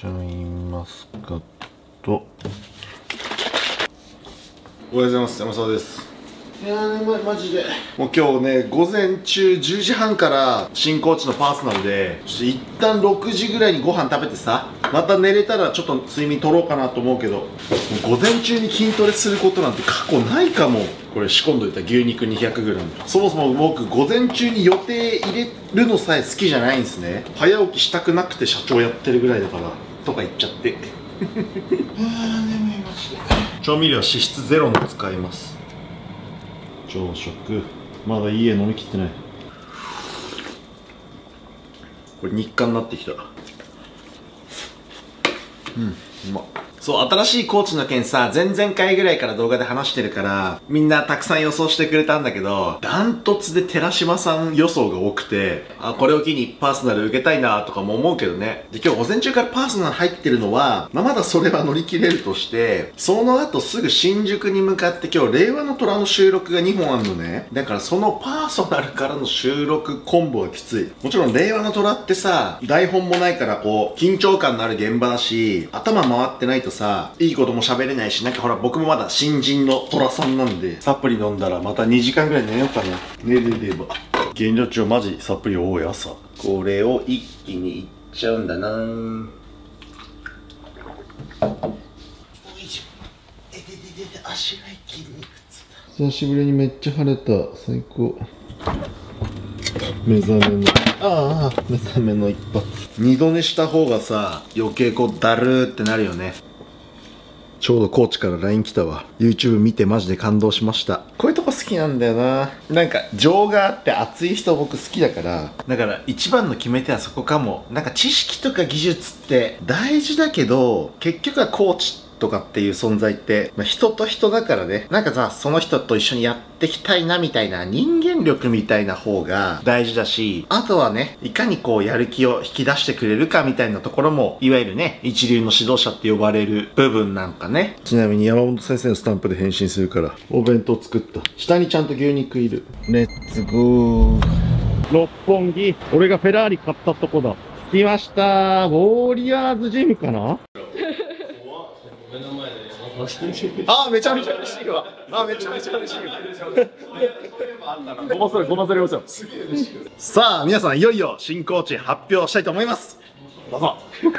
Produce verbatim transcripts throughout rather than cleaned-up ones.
シャインマスカット。おはようございます。山沢です。いやー、ま、マジでもう今日ね、午前中じゅうじはんから新コーチのパーソナルでちょっと一旦ろくじぐらいにご飯食べてさ、また寝れたらちょっと睡眠取ろうかなと思うけど、もう午前中に筋トレすることなんて過去ないかも。これ仕込んどいた牛肉 にひゃくグラム。 そもそも僕午前中に予定入れるのさえ好きじゃないんですね。早起きしたくなくて社長やってるぐらいだからとか言っちゃってあー眠いマジで。調味料は脂質ゼロの使います。朝食まだ家飲みきってない。これ日課になってきた。うん、うまっ。そう、新しいコーチの件さ、前々回ぐらいから動画で話してるから、みんなたくさん予想してくれたんだけど、ダントツで寺島さん予想が多くて、あ、これを機にパーソナル受けたいなとかも思うけどね。で、今日午前中からパーソナル入ってるのは、まあ、まだそれは乗り切れるとして、その後すぐ新宿に向かって今日、令和の虎の収録がにほんあるのね。だからそのパーソナルからの収録コンボがきつい。もちろん令和の虎ってさ、台本もないからこう、緊張感のある現場だし、頭回ってないとさ、いいことも喋れないし、なんかほら僕もまだ新人の虎さんなんで、サプリ飲んだらまたにじかんぐらい寝ようかな。寝れれば。減量中マジサプリ多い朝。これを一気にいっちゃうんだなー。足が筋肉痛だ。久しぶりにめっちゃ晴れた。最高。目覚めのああ目覚めの一発。二度寝した方がさ、余計こうだるーってなるよね。ちょうどコーチから ライン 来たわ。 YouTube 見てマジで感動しました。こういうとこ好きなんだよな。なんか情があって熱い人僕好きだから。だから一番の決め手はそこかも。なんか知識とか技術って大事だけど、結局はコーチとかっていう存在って、まあ、人と人だからね。なんかさ、その人と一緒にやっていきたいなみたいな人間力みたいな方が大事だし、あとはね、いかにこうやる気を引き出してくれるかみたいなところも、いわゆるね、一流の指導者って呼ばれる部分なんかね。ちなみに山本先生のスタンプで返信するから、お弁当作った。下にちゃんと牛肉いる。レッツゴー。六本木。俺がフェラーリ買ったとこだ。来ましたー。ウォーリアーズジムかな。あ、めちゃめちゃ嬉しいわ。あ、めちゃめちゃ嬉しいわ。ごますれ、ごますれました。さあ、皆さん、いよいよ新コーチ発表したいと思います。どうぞ。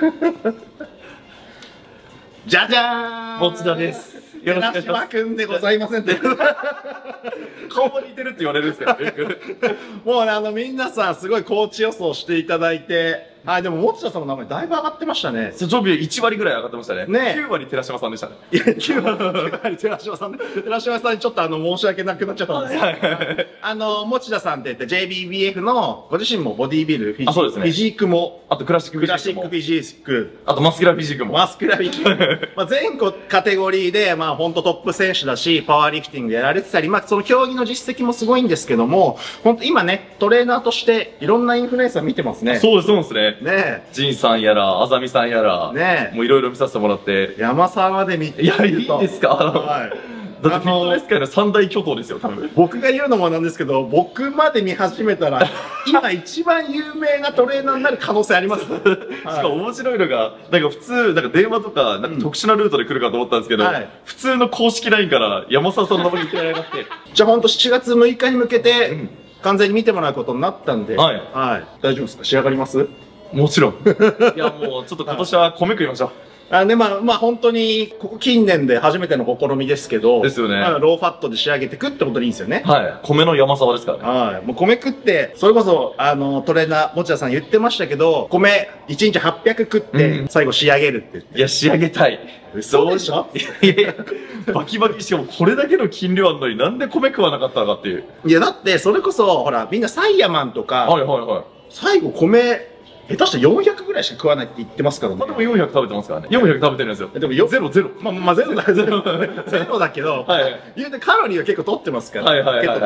じゃじゃーん。持田です。よろしくお願いします。くんでございませんって。顔も似てるって言われるんですよ。もうね、あの、みんなさん、すごいコーチ予想していただいて、はい、でも、持田さんの名前だいぶ上がってましたね。 常備いちわりぐらい上がってましたね。 ね。 きゅうわり寺島さんでしたね。 いや、きゅうわり寺島さんで、寺島さんにちょっとあの、申し訳なくなっちゃったんですけど、あの、持田さんって言って ジェイビービーエフ の、ご自身もボディービル、フィジーク、そうですね、フィジークも、 あとクラシックフィジークも。 クラシックフィジーク。 あとマスキュラーフィジークも。 マスキュラーフィジーク。まあ全個カテゴリーで、まあほんとトップ選手だし、パワーリフティングやられてたり、まあその競技の実績もすごいんですけども、ほんと今ね、トレーナーとしていろんなインフルエンサー見てますね。 そうです、そうですね。 ねえ。 ジンさんやら、あざみさんやら、ねえ。もういろいろ見させてもらって。 山沢まで見て。 いや、いいですか。 はい。 だってフィットネス界の三大巨頭ですよ、多分。 僕が言うのもなんですけど、僕まで見始めたら、今一番有名なトレーナーになる可能性あります。しかも面白いのが、なんか普通、なんか電話とか、なんか特殊なルートで来るかと思ったんですけど、うん、はい、普通の公式 ライン から山沢さんの名前に言ってられなくて。 じゃあほんとしちがつむいかに向けて、うん、完全に見てもらうことになったんで、はい。はい。大丈夫ですか？仕上がります？ もちろん。いや、もうちょっと今年は米食いましょう。 あでまあ、まあ本当に、ここ近年で初めての試みですけど。 ですよね。 まあ、ローファットで仕上げていくってことでいいんですよね。 はい。米の山沢ですからね。 はい。もう米食って、それこそ、あの、トレーナー、持田さん言ってましたけど、米いちにちはっぴゃく食って、最後仕上げるって言って。 いや、仕上げたい。 そうでしょ？ いやいや、バキバキしてもこれだけの筋量あるのになんで米食わなかったのかっていう。 いや、だって、それこそ、ほら、みんなサイヤマンとか、 はいはいはい。 最後米、下手したらよんひゃくぐらいしか食わないって言ってますからね。 でもよんひゃく食べてますからね。よんひゃく食べてるんですよ。 でもよゼロゼロ。 まあまあゼロだ、ゼロ。ゼロだけど、 はい。 言うてカロリーは結構取ってますから。 はいはいはい。 ケトでね。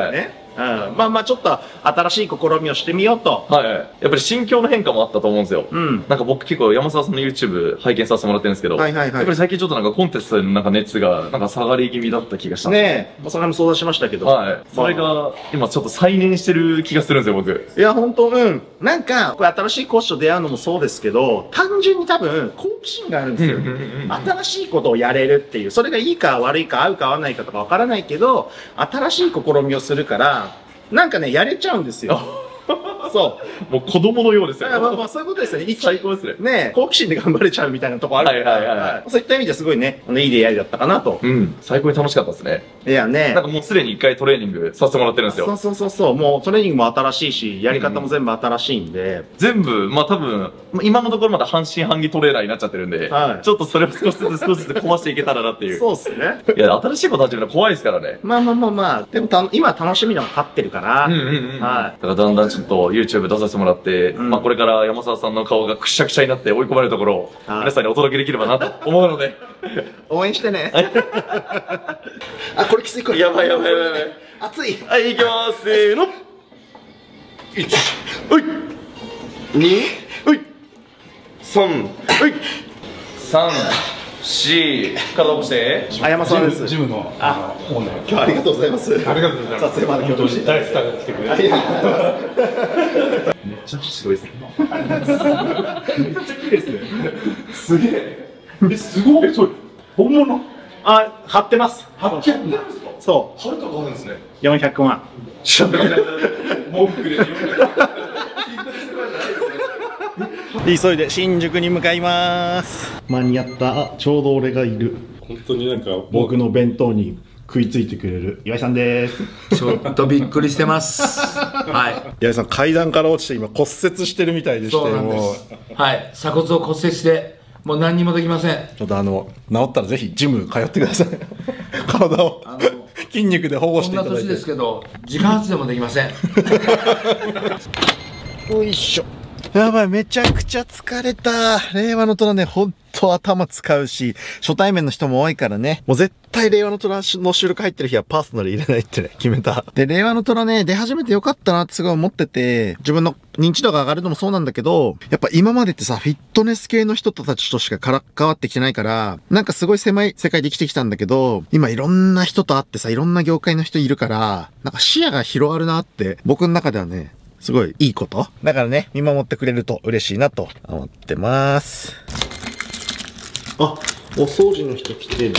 うん、まあまあちょっと新しい試みをしてみようと。 はい。やっぱり心境の変化もあったと思うんですよ。 うん。 なんか僕結構山沢さんの YouTube 拝見させてもらってるんですけど、はいはいはい。やっぱり最近ちょっとなんかコンテストでのなんか熱がなんか下がり気味だった気がした。 ねえ、まあそれも相談しましたけど。 はい。それが今ちょっと再燃してる気がするんですよ、僕。 いや、ほんと、うん。なんか、これ新しい講師と出会うのもそうですけど、単純に多分好奇心があるんですよ。新しいことをやれるっていう。それがいいか悪いか合うか合わないかとかわからないけど、新しい試みをするから、なんかね、やれちゃうんですよ。そう。 もう子供のようですよね。 まあまあそういうことですよね。 最高ですね。 ね好奇心で頑張れちゃうみたいなとこあるから。はいはいはい。そういった意味ですごいね、いい出会いだったかなと。 うん。最高に楽しかったですね。 いやね。 なんかもうすでに一回トレーニングさせてもらってるんですよ。 そうそうそうそう。もうトレーニングも新しいし、やり方も全部新しいんで。 全部、まあ多分、今のところまだ半信半疑トレーナーになっちゃってるんで、はい、ちょっとそれを少しずつ少しずつ壊していけたらなっていう。 そうっすね。 いや、新しいこと始めるの怖いですからね。 まあまあまあまあ、でもた今楽しみのが勝ってるから。うんうんうん。はい。 だからだんだんちょっと YouTube 出させてもらって、うん、まあこれから山沢さんの顔がくしゃくしゃになって追い込まれるところを、皆さんにお届けできればなと思うので。 応援してね。あ、これきついこれ。 やばいやばいやばいやばい。 熱い。 はい、いきまーす。せーの。いち、はい。に、はい。さん、はい。さん、し、体起こして。 あやまさんです。 ジムの、 あ、オーナー。今日ありがとうございます。 ありがとうございます。 撮影まで今日して。 大スターが来てくれて。 ありがとうございます。 めっちゃすごいですね。 めっちゃ綺麗ですね。すげえ。え、すごい。それ、本物。 あ、貼ってます。 貼ってるんですか。 そう。 貼るとかあるんですね。 よんひゃくまん。 しゃべらない。文句で。 急いで新宿に向かいます。間に合った。ちょうど俺がいる。 本当になんか僕の弁当に食いついてくれる岩井さんです。 ちょっとびっくりしてます。はい。 岩井さん階段から落ちて今骨折してるみたいでして、 そうなんです。はい。鎖骨を骨折してもう何にもできません。 ちょっとあの治ったらぜひジム通ってください。体をあの筋肉で保護していただいて。 こんな年ですけど自家発電もできません。 よいしょ。やばい、めちゃくちゃ疲れた。令和の虎ね、ほんと頭使うし、初対面の人も多いからね。もう絶対令和の虎の収録入ってる日はパーソナル入れないってね、決めた。で、令和の虎ね、出始めてよかったなってすごい思ってて、自分の認知度が上がるのもそうなんだけど、やっぱ今までってさ、フィットネス系の人たちとしかから関わってきてないから、なんかすごい狭い世界で生きてきたんだけど、今いろんな人と会ってさ、いろんな業界の人いるから、なんか視野が広がるなって、僕の中ではね、すごいいいこと。だからね、見守ってくれると嬉しいなと思ってます。あ、お掃除の人来てる。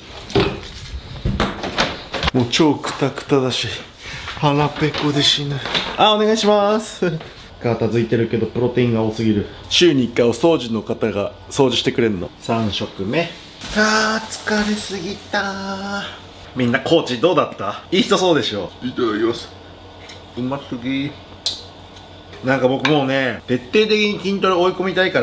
もう超クタクタだし、腹ペコで死ぬ。あ、お願いします。片付いてるけどプロテインが多すぎる。週にいっかいお掃除の方が掃除してくれるの。さん食目。あー、疲れすぎた。みんなコーチどうだった？いい人そうでしょ。いただきます。うますぎ。なんか僕もうね、徹底的に筋トレ追い込みたいから、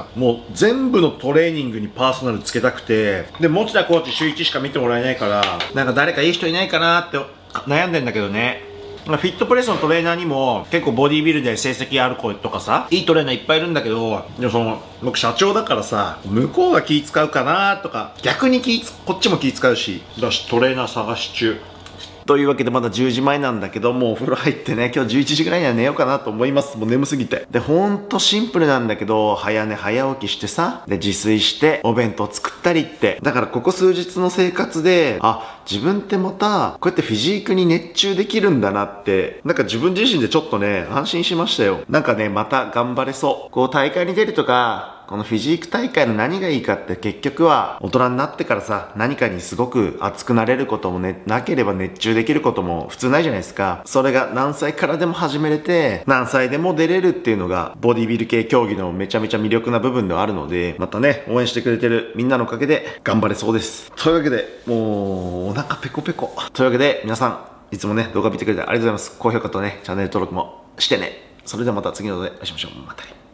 もう全部のトレーニングにパーソナルつけたくて、で、持田コーチ週いちしか見てもらえないから、なんか誰かいい人いないかなって悩んでんだけどね。フィットプレスのトレーナーにも結構ボディービルで成績ある子とかさ、いいトレーナーいっぱいいるんだけど、でもその、僕社長だからさ、向こうが気使うかなとか、逆に気こっちも気使うし、だしトレーナー探し中。というわけでまだじゅうじまえなんだけど、もうお風呂入ってね、今日じゅういちじぐらいには寝ようかなと思います。もう眠すぎて。で、ほんとシンプルなんだけど、早寝早起きしてさ、で、自炊して、お弁当作ったりって。だからここ数日の生活で、あ、自分ってまた、こうやってフィジークに熱中できるんだなって、なんか自分自身でちょっとね、安心しましたよ。なんかね、また頑張れそう。こう大会に出るとか、このフィジーク大会の何がいいかって結局は大人になってからさ、何かにすごく熱くなれることもね、なければ熱中できることも普通ないじゃないですか。それが何歳からでも始めれて、何歳でも出れるっていうのがボディビル系競技のめちゃめちゃ魅力な部分ではあるので、またね、応援してくれてるみんなのおかげで頑張れそうです。というわけで、もうお腹ペコペコ。というわけで皆さん、いつもね、動画見てくれてありがとうございます。高評価とね、チャンネル登録もしてね。それではまた次の動画でお会いしましょう。またね。